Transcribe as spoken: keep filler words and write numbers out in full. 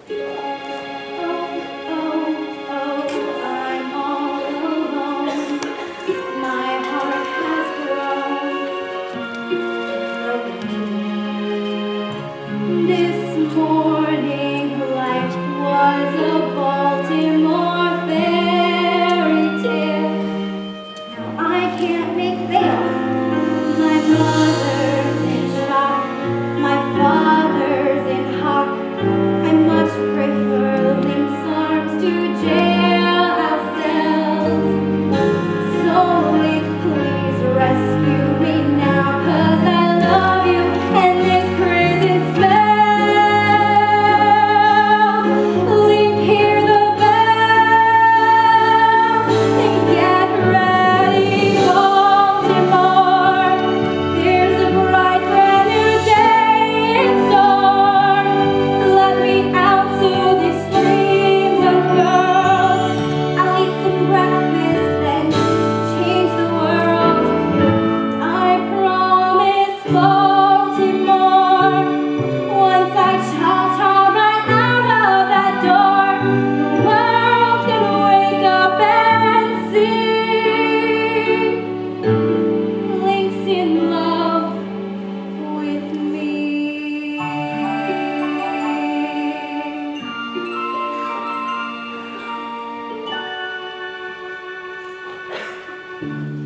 This morning light was a Baltimore fairy tale. Now I can't make bail. My mother's in shock, my father's in hock. I much prefer lynx arms to jailhouse cells. So Link, please rescue me now, 'cause I love you and this prison smells. Thank you.